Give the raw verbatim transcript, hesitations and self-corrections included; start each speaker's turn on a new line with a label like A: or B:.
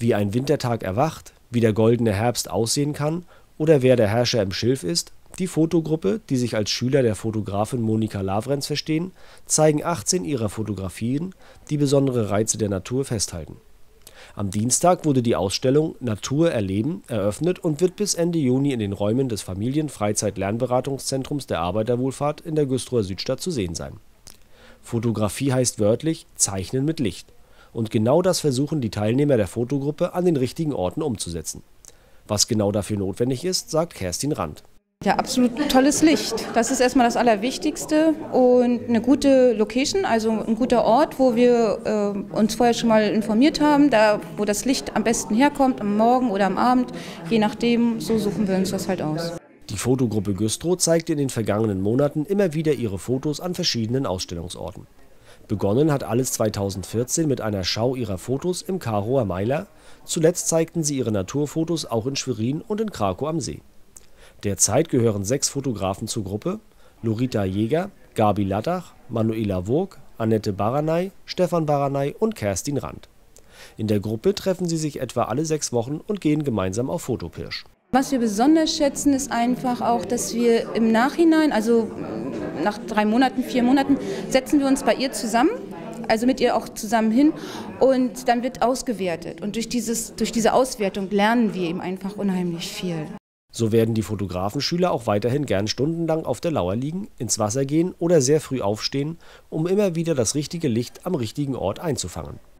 A: Wie ein Wintertag erwacht, wie der goldene Herbst aussehen kann oder wer der Herrscher im Schilf ist, die Fotogruppe, die sich als Schüler der Fotografin Monika Lavrenz verstehen, zeigen achtzehn ihrer Fotografien, die besondere Reize der Natur festhalten. Am Dienstag wurde die Ausstellung Natur erleben eröffnet und wird bis Ende Juni in den Räumen des Familien-Freizeit-Lernberatungszentrums der Arbeiterwohlfahrt in der Güstrower Südstadt zu sehen sein. Fotografie heißt wörtlich Zeichnen mit Licht. Und genau das versuchen die Teilnehmer der Fotogruppe an den richtigen Orten umzusetzen. Was genau dafür notwendig ist, sagt Kerstin Rand.
B: Ja, absolut tolles Licht. Das ist erstmal das Allerwichtigste und eine gute Location, also ein guter Ort, wo wir äh, uns vorher schon mal informiert haben, da wo das Licht am besten herkommt, am Morgen oder am Abend, je nachdem, so suchen wir uns das halt aus.
A: Die Fotogruppe Güstrow zeigte in den vergangenen Monaten immer wieder ihre Fotos an verschiedenen Ausstellungsorten. Begonnen hat alles zweitausendvierzehn mit einer Schau ihrer Fotos im Karower Meiler, zuletzt zeigten sie ihre Naturfotos auch in Schwerin und in Krakow am See. Derzeit gehören sechs Fotografen zur Gruppe: Lorita Jäger, Gabi Lattach, Manuela Wurg, Annette Baranay, Stefan Baranay und Kerstin Rand. In der Gruppe treffen sie sich etwa alle sechs Wochen und gehen gemeinsam auf Fotopirsch.
B: Was wir besonders schätzen, ist einfach auch, dass wir im Nachhinein, also nach drei Monaten, vier Monaten, setzen wir uns bei ihr zusammen, also mit ihr auch zusammen hin, und dann wird ausgewertet. Und durch, dieses, durch diese Auswertung lernen wir eben einfach unheimlich viel.
A: So werden die Fotografenschüler auch weiterhin gern stundenlang auf der Lauer liegen, ins Wasser gehen oder sehr früh aufstehen, um immer wieder das richtige Licht am richtigen Ort einzufangen.